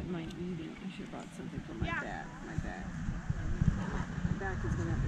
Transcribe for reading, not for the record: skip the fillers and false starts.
mind eating. I should have bought something for my back. My back is going to have to